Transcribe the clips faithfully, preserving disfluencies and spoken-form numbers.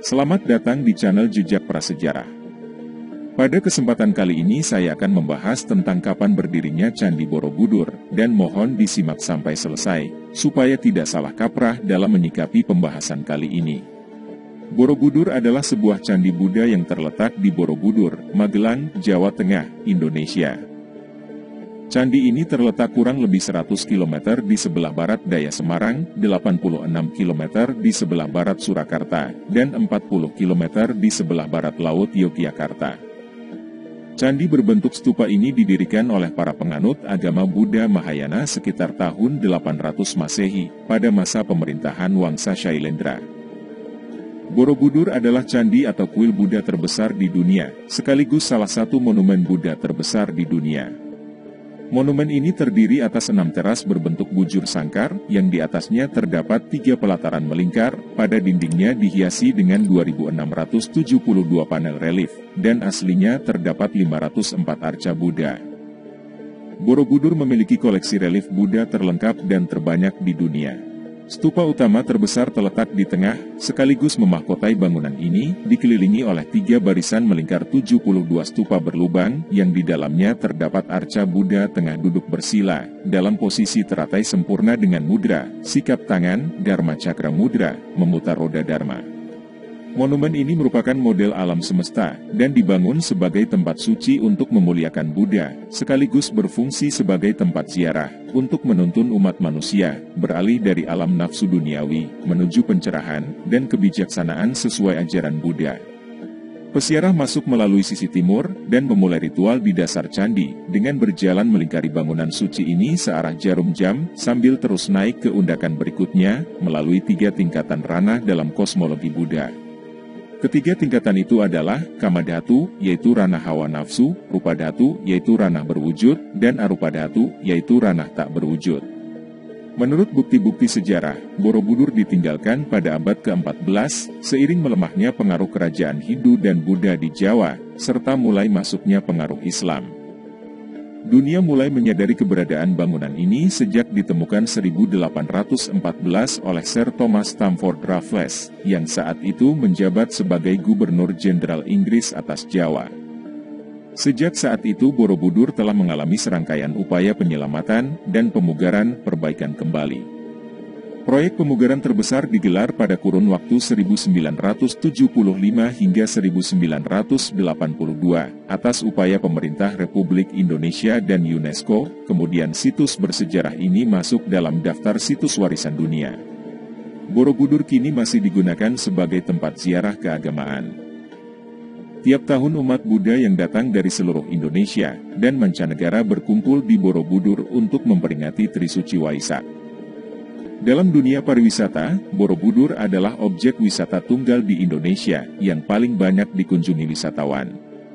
Selamat datang di channel Jejak Prasejarah. Pada kesempatan kali ini saya akan membahas tentang kapan berdirinya Candi Borobudur, dan mohon disimak sampai selesai, supaya tidak salah kaprah dalam menyikapi pembahasan kali ini. Borobudur adalah sebuah candi Buddha yang terletak di Borobudur, Magelang, Jawa Tengah, Indonesia. Candi ini terletak kurang lebih seratus kilometer di sebelah barat daya Semarang, delapan puluh enam kilometer di sebelah barat Surakarta, dan empat puluh kilometer di sebelah barat laut Yogyakarta. Candi berbentuk stupa ini didirikan oleh para penganut agama Buddha Mahayana sekitar tahun delapan ratus Masehi, pada masa pemerintahan Wangsa Shailendra. Borobudur adalah candi atau kuil Buddha terbesar di dunia, sekaligus salah satu monumen Buddha terbesar di dunia. Monumen ini terdiri atas enam teras berbentuk bujur sangkar, yang di atasnya terdapat tiga pelataran melingkar, pada dindingnya dihiasi dengan dua ribu enam ratus tujuh puluh dua panel relief, dan aslinya terdapat lima ratus empat arca Buddha. Borobudur memiliki koleksi relief Buddha terlengkap dan terbanyak di dunia. Stupa utama terbesar terletak di tengah, sekaligus memahkotai bangunan ini, dikelilingi oleh tiga barisan melingkar tujuh puluh dua stupa berlubang, yang di dalamnya terdapat arca Buddha tengah duduk bersila, dalam posisi teratai sempurna dengan mudra, sikap tangan, Dharma Cakra Mudra, memutar roda Dharma. Monumen ini merupakan model alam semesta, dan dibangun sebagai tempat suci untuk memuliakan Buddha, sekaligus berfungsi sebagai tempat ziarah, untuk menuntun umat manusia, beralih dari alam nafsu duniawi, menuju pencerahan, dan kebijaksanaan sesuai ajaran Buddha. Peziarah masuk melalui sisi timur, dan memulai ritual di dasar candi, dengan berjalan melingkari bangunan suci ini searah jarum jam, sambil terus naik ke undakan berikutnya, melalui tiga tingkatan ranah dalam kosmologi Buddha. Ketiga tingkatan itu adalah Kama Dhatu, yaitu ranah hawa nafsu, Rupa Dhatu, yaitu ranah berwujud, dan Arupa Dhatu, yaitu ranah tak berwujud. Menurut bukti-bukti sejarah, Borobudur ditinggalkan pada abad keempat belas, seiring melemahnya pengaruh kerajaan Hindu dan Buddha di Jawa, serta mulai masuknya pengaruh Islam. Dunia mulai menyadari keberadaan bangunan ini sejak ditemukan seribu delapan ratus empat belas oleh Sir Thomas Stamford Raffles, yang saat itu menjabat sebagai Gubernur Jenderal Inggris atas Jawa. Sejak saat itu Borobudur telah mengalami serangkaian upaya penyelamatan dan pemugaran perbaikan kembali. Proyek pemugaran terbesar digelar pada kurun waktu seribu sembilan ratus tujuh puluh lima hingga seribu sembilan ratus delapan puluh dua, atas upaya pemerintah Republik Indonesia dan UNESCO, kemudian situs bersejarah ini masuk dalam daftar situs warisan dunia. Borobudur kini masih digunakan sebagai tempat ziarah keagamaan. Tiap tahun umat Buddha yang datang dari seluruh Indonesia dan mancanegara berkumpul di Borobudur untuk memperingati Trisuci Waisak. Dalam dunia pariwisata, Borobudur adalah objek wisata tunggal di Indonesia yang paling banyak dikunjungi wisatawan.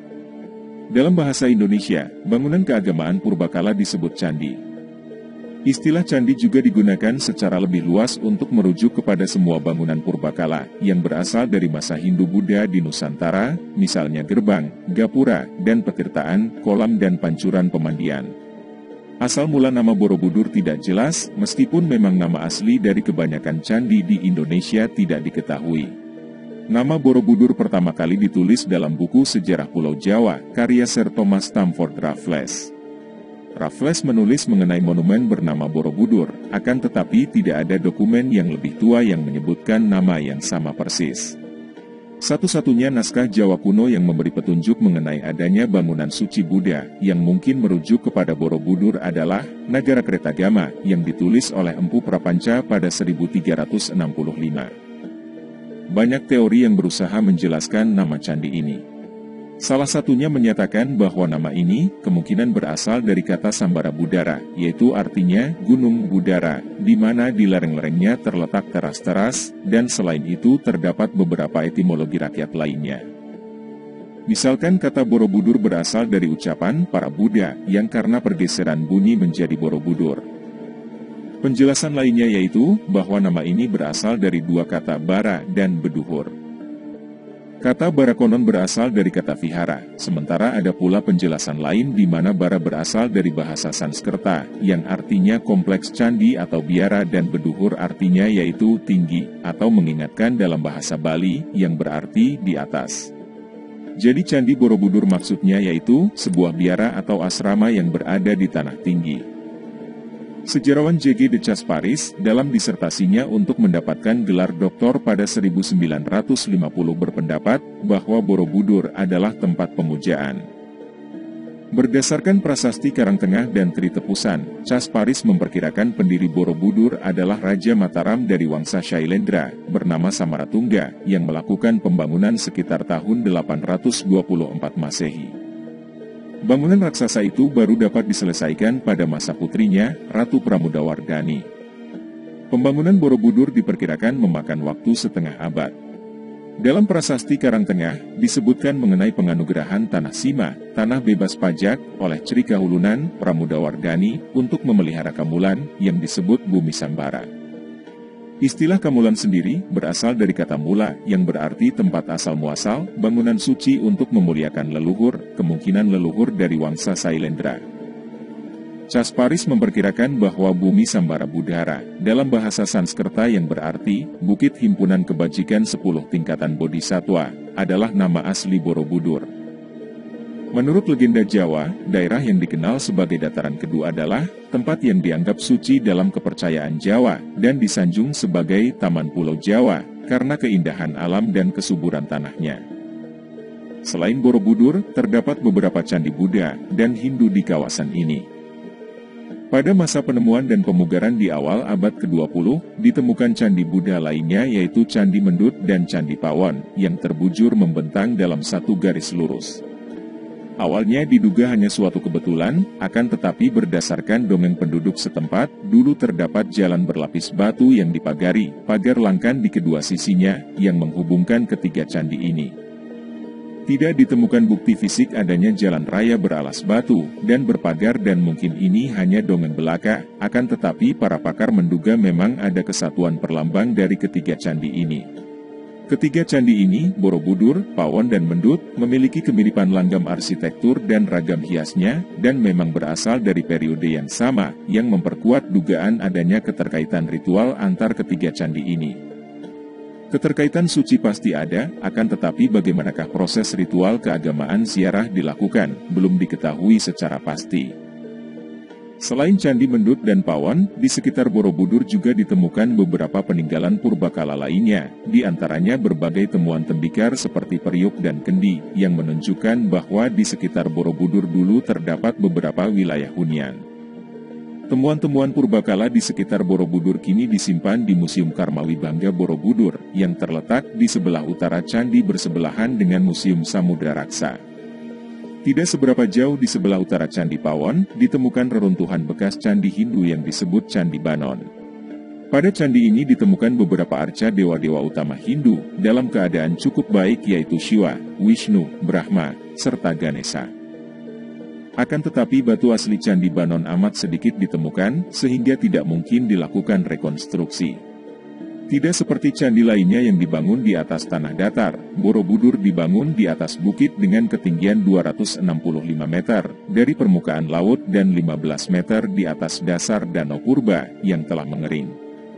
Dalam bahasa Indonesia, bangunan keagamaan purbakala disebut candi. Istilah candi juga digunakan secara lebih luas untuk merujuk kepada semua bangunan purbakala yang berasal dari masa Hindu-Buddha di Nusantara, misalnya gerbang, gapura, dan petirtaan, kolam dan pancuran pemandian. Asal mula nama Borobudur tidak jelas, meskipun memang nama asli dari kebanyakan candi di Indonesia tidak diketahui. Nama Borobudur pertama kali ditulis dalam buku Sejarah Pulau Jawa, karya Sir Thomas Stamford Raffles. Raffles menulis mengenai monumen bernama Borobudur, akan tetapi tidak ada dokumen yang lebih tua yang menyebutkan nama yang sama persis. Satu-satunya naskah Jawa kuno yang memberi petunjuk mengenai adanya bangunan suci Buddha yang mungkin merujuk kepada Borobudur adalah Nagara Kretagama yang ditulis oleh Empu Prapanca pada seribu tiga ratus enam puluh lima. Banyak teori yang berusaha menjelaskan nama candi ini. Salah satunya menyatakan bahwa nama ini kemungkinan berasal dari kata Sambara Budara, yaitu artinya gunung Budara, di mana di lereng-lerengnya terletak teras-teras, dan selain itu terdapat beberapa etimologi rakyat lainnya. Misalkan kata Borobudur berasal dari ucapan para Buddha, yang karena pergeseran bunyi menjadi Borobudur. Penjelasan lainnya yaitu bahwa nama ini berasal dari dua kata bara dan beduhur. Kata bara konon berasal dari kata vihara, sementara ada pula penjelasan lain di mana bara berasal dari bahasa Sanskerta, yang artinya kompleks candi atau biara, dan beduhur artinya yaitu tinggi, atau mengingatkan dalam bahasa Bali, yang berarti di atas. Jadi Candi Borobudur maksudnya yaitu sebuah biara atau asrama yang berada di tanah tinggi. Sejarawan J G de Casparis dalam disertasinya untuk mendapatkan gelar doktor pada seribu sembilan ratus lima puluh berpendapat bahwa Borobudur adalah tempat pemujaan. Berdasarkan prasasti Karangtengah dan Tritepusan, Casparis memperkirakan pendiri Borobudur adalah Raja Mataram dari Wangsa Shailendra, bernama Samaratungga, yang melakukan pembangunan sekitar tahun delapan ratus dua puluh empat Masehi. Bangunan raksasa itu baru dapat diselesaikan pada masa putrinya, Ratu Pramudawardhani. Pembangunan Borobudur diperkirakan memakan waktu setengah abad. Dalam prasasti Karangtengah, disebutkan mengenai penganugerahan Tanah Sima, tanah bebas pajak, oleh Cri Kahulunan, Pramudawardhani, untuk memelihara Kamulan, yang disebut Bumi Sambara. Istilah Kamulan sendiri berasal dari kata mula yang berarti tempat asal-muasal, bangunan suci untuk memuliakan leluhur, kemungkinan leluhur dari Wangsa Shailendra. Casparis memperkirakan bahwa Bumi Sambara Budhara, dalam bahasa Sanskerta yang berarti Bukit Himpunan Kebajikan sepuluh Tingkatan Bodhisatwa, adalah nama asli Borobudur. Menurut legenda Jawa, daerah yang dikenal sebagai dataran kedua adalah tempat yang dianggap suci dalam kepercayaan Jawa dan disanjung sebagai Taman Pulau Jawa karena keindahan alam dan kesuburan tanahnya. Selain Borobudur, terdapat beberapa candi Buddha dan Hindu di kawasan ini. Pada masa penemuan dan pemugaran di awal abad kedua puluh, ditemukan candi Buddha lainnya yaitu Candi Mendut dan Candi Pawon yang terbujur membentang dalam satu garis lurus. Awalnya diduga hanya suatu kebetulan, akan tetapi berdasarkan dongeng penduduk setempat, dulu terdapat jalan berlapis batu yang dipagari, pagar langkan di kedua sisinya, yang menghubungkan ketiga candi ini. Tidak ditemukan bukti fisik adanya jalan raya beralas batu, dan berpagar dan mungkin ini hanya dongeng belaka, akan tetapi para pakar menduga memang ada kesatuan perlambang dari ketiga candi ini. Ketiga candi ini, Borobudur, Pawon dan Mendut, memiliki kemiripan langgam arsitektur dan ragam hiasnya, dan memang berasal dari periode yang sama, yang memperkuat dugaan adanya keterkaitan ritual antar ketiga candi ini. Keterkaitan suci pasti ada, akan tetapi bagaimanakah proses ritual keagamaan ziarah dilakukan, belum diketahui secara pasti. Selain Candi Mendut dan Pawon, di sekitar Borobudur juga ditemukan beberapa peninggalan purbakala lainnya, di antaranya berbagai temuan tembikar seperti periuk dan kendi, yang menunjukkan bahwa di sekitar Borobudur dulu terdapat beberapa wilayah hunian. Temuan-temuan purbakala di sekitar Borobudur kini disimpan di Museum Karmawibangga Borobudur, yang terletak di sebelah utara candi bersebelahan dengan Museum Samudra Raksa. Tidak seberapa jauh di sebelah utara Candi Pawon, ditemukan reruntuhan bekas candi Hindu yang disebut Candi Banon. Pada candi ini ditemukan beberapa arca dewa-dewa utama Hindu, dalam keadaan cukup baik yaitu Shiva, Vishnu, Brahma, serta Ganesha. Akan tetapi batu asli Candi Banon amat sedikit ditemukan, sehingga tidak mungkin dilakukan rekonstruksi. Tidak seperti candi lainnya yang dibangun di atas tanah datar, Borobudur dibangun di atas bukit dengan ketinggian dua ratus enam puluh lima meter dari permukaan laut dan lima belas meter di atas dasar Danau Purba yang telah mengering.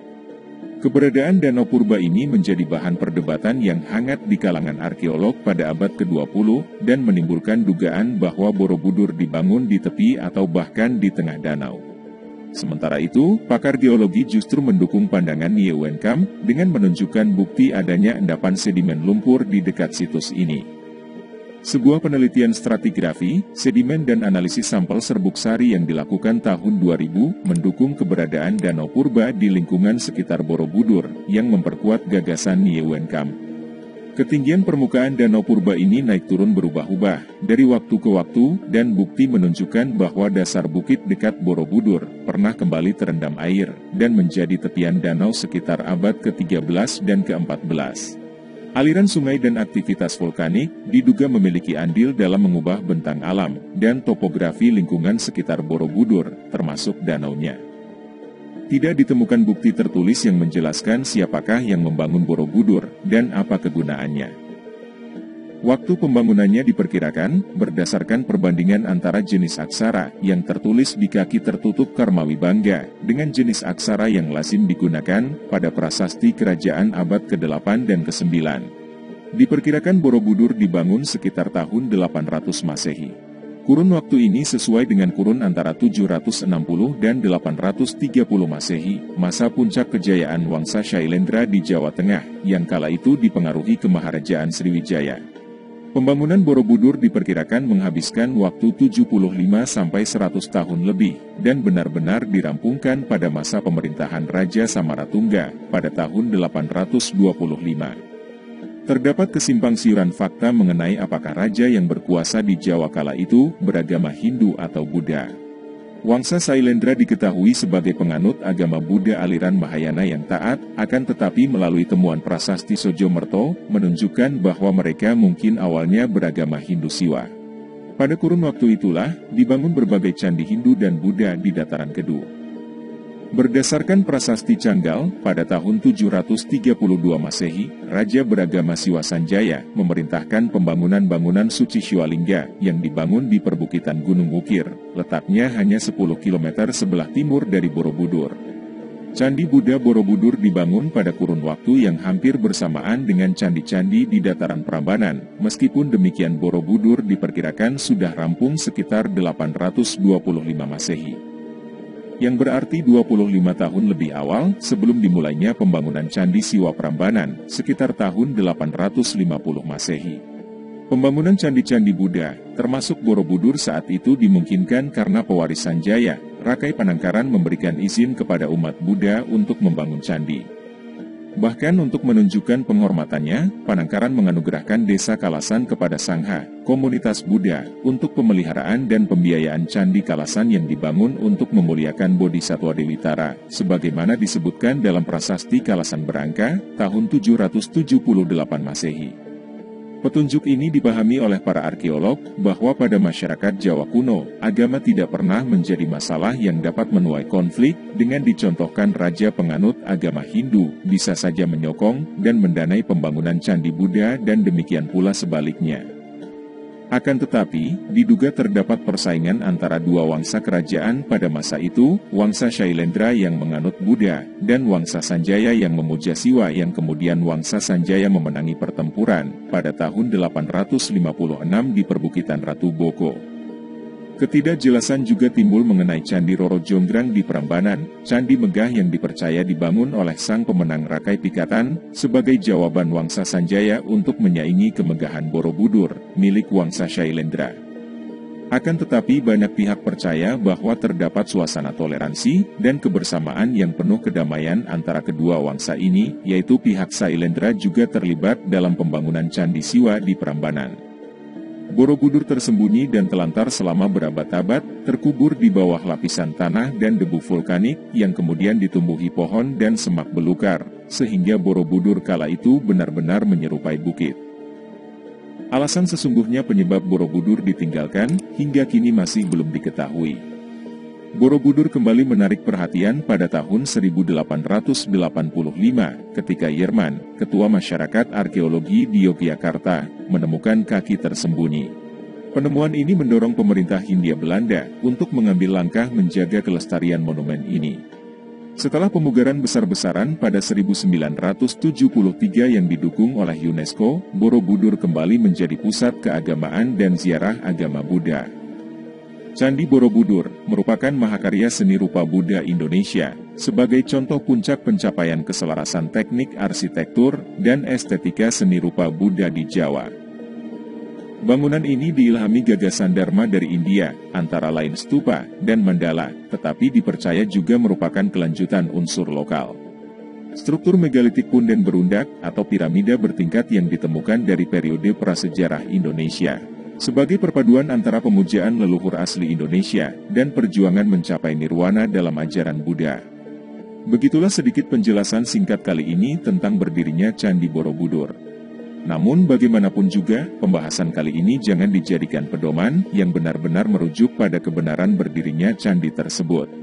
Keberadaan Danau Purba ini menjadi bahan perdebatan yang hangat di kalangan arkeolog pada abad kedua puluh dan menimbulkan dugaan bahwa Borobudur dibangun di tepi atau bahkan di tengah danau. Sementara itu, pakar geologi justru mendukung pandangan Nye Wen Kam dengan menunjukkan bukti adanya endapan sedimen lumpur di dekat situs ini. Sebuah penelitian stratigrafi, sedimen dan analisis sampel serbuk sari yang dilakukan tahun dua ribu mendukung keberadaan Danau Purba di lingkungan sekitar Borobudur yang memperkuat gagasan Nye Wen Kam. Ketinggian permukaan Danau Purba ini naik turun berubah-ubah dari waktu ke waktu dan bukti menunjukkan bahwa dasar bukit dekat Borobudur pernah kembali terendam air dan menjadi tepian danau sekitar abad ke tiga belas dan ke empat belas. Aliran sungai dan aktivitas vulkanik diduga memiliki andil dalam mengubah bentang alam dan topografi lingkungan sekitar Borobudur, termasuk danaunya. Tidak ditemukan bukti tertulis yang menjelaskan siapakah yang membangun Borobudur dan apa kegunaannya. Waktu pembangunannya diperkirakan berdasarkan perbandingan antara jenis aksara yang tertulis di kaki tertutup Karmawi Bangga dengan jenis aksara yang lazim digunakan pada prasasti kerajaan abad kedelapan dan kesembilan. Diperkirakan Borobudur dibangun sekitar tahun delapan ratus Masehi. Kurun waktu ini sesuai dengan kurun antara tujuh ratus enam puluh dan delapan ratus tiga puluh Masehi, masa puncak kejayaan Wangsa Shailendra di Jawa Tengah yang kala itu dipengaruhi Kemaharajaan Sriwijaya. Pembangunan Borobudur diperkirakan menghabiskan waktu tujuh puluh lima sampai seratus tahun lebih, dan benar-benar dirampungkan pada masa pemerintahan Raja Samaratungga pada tahun delapan ratus dua puluh lima. Terdapat kesimpangsiuran fakta mengenai apakah raja yang berkuasa di Jawa kala itu beragama Hindu atau Buddha. Wangsa Shailendra diketahui sebagai penganut agama Buddha aliran Mahayana yang taat, akan tetapi melalui temuan prasasti Sojomerto, menunjukkan bahwa mereka mungkin awalnya beragama Hindu Siwa. Pada kurun waktu itulah, dibangun berbagai candi Hindu dan Buddha di dataran Kedu. Berdasarkan prasasti Canggal, pada tahun tujuh ratus tiga puluh dua Masehi, Raja beragama Siwa Sanjaya memerintahkan pembangunan bangunan suci Siwalingga yang dibangun di perbukitan Gunung Wukir, letaknya hanya sepuluh kilometer sebelah timur dari Borobudur. Candi Buddha Borobudur dibangun pada kurun waktu yang hampir bersamaan dengan candi-candi di dataran Prambanan, meskipun demikian Borobudur diperkirakan sudah rampung sekitar delapan ratus dua puluh lima Masehi. Yang berarti dua puluh lima tahun lebih awal sebelum dimulainya pembangunan Candi Siwa Prambanan, sekitar tahun delapan ratus lima puluh Masehi. Pembangunan candi-candi Buddha, termasuk Borobudur saat itu dimungkinkan karena pewaris Sanjaya, Rakai Panangkaran memberikan izin kepada umat Buddha untuk membangun candi. Bahkan untuk menunjukkan penghormatannya, Panangkaran menganugerahkan desa Kalasan kepada Sangha, komunitas Buddha, untuk pemeliharaan dan pembiayaan Candi Kalasan yang dibangun untuk memuliakan Bodhisatwa Dewi Tara, sebagaimana disebutkan dalam prasasti Kalasan Berangka, tahun tujuh ratus tujuh puluh delapan Masehi. Petunjuk ini dipahami oleh para arkeolog bahwa pada masyarakat Jawa kuno, agama tidak pernah menjadi masalah yang dapat menuai konflik, dengan dicontohkan raja penganut agama Hindu bisa saja menyokong dan mendanai pembangunan candi Buddha dan demikian pula sebaliknya. Akan tetapi, diduga terdapat persaingan antara dua wangsa kerajaan pada masa itu, Wangsa Shailendra yang menganut Buddha, dan Wangsa Sanjaya yang memuja Siwa yang kemudian Wangsa Sanjaya memenangi pertempuran pada tahun delapan ratus lima puluh enam di perbukitan Ratu Boko. Ketidakjelasan juga timbul mengenai Candi Roro Jonggrang di Prambanan, candi megah yang dipercaya dibangun oleh sang pemenang Rakai Pikatan, sebagai jawaban Wangsa Sanjaya untuk menyaingi kemegahan Borobudur, milik Wangsa Shailendra. Akan tetapi banyak pihak percaya bahwa terdapat suasana toleransi dan kebersamaan yang penuh kedamaian antara kedua wangsa ini, yaitu pihak Shailendra juga terlibat dalam pembangunan Candi Siwa di Prambanan. Borobudur tersembunyi dan telantar selama berabad-abad, terkubur di bawah lapisan tanah dan debu vulkanik yang kemudian ditumbuhi pohon dan semak belukar, sehingga Borobudur kala itu benar-benar menyerupai bukit. Alasan sesungguhnya penyebab Borobudur ditinggalkan hingga kini masih belum diketahui. Borobudur kembali menarik perhatian pada tahun seribu delapan ratus delapan puluh lima ketika Yerman, ketua masyarakat arkeologi di Yogyakarta, menemukan kaki tersembunyi. Penemuan ini mendorong pemerintah Hindia Belanda untuk mengambil langkah menjaga kelestarian monumen ini. Setelah pemugaran besar-besaran pada seribu sembilan ratus tujuh puluh tiga yang didukung oleh UNESCO, Borobudur kembali menjadi pusat keagamaan dan ziarah agama Buddha. Candi Borobudur merupakan mahakarya seni rupa Buddha Indonesia, sebagai contoh puncak pencapaian keselarasan teknik arsitektur dan estetika seni rupa Buddha di Jawa. Bangunan ini diilhami gagasan Dharma dari India, antara lain stupa dan mandala, tetapi dipercaya juga merupakan kelanjutan unsur lokal. Struktur megalitik punden berundak atau piramida bertingkat yang ditemukan dari periode prasejarah Indonesia, sebagai perpaduan antara pemujaan leluhur asli Indonesia dan perjuangan mencapai nirwana dalam ajaran Buddha. Begitulah sedikit penjelasan singkat kali ini tentang berdirinya Candi Borobudur. Namun bagaimanapun juga, pembahasan kali ini jangan dijadikan pedoman yang benar-benar merujuk pada kebenaran berdirinya candi tersebut.